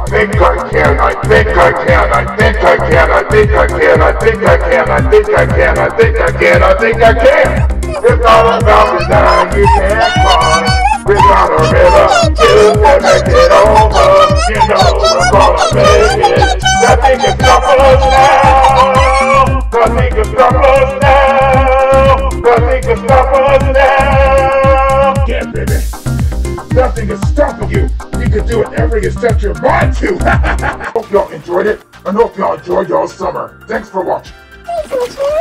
think I can, I think I can, I think I can, I think I can, I think I can, I think I can, I think I can, I think I can. It's all about the time you can't cry. Without a river, you can make it over. You know we're gonna make it. Nothing can stop us now. Nothing can stop us now. Nothing can stop us now. Yeah, baby. Nothing is stopping you. You can do whatever you set your mind to. Hope y'all enjoyed it, and hope y'all enjoyed y'all summer. Thanks for watching. Thanks for watching.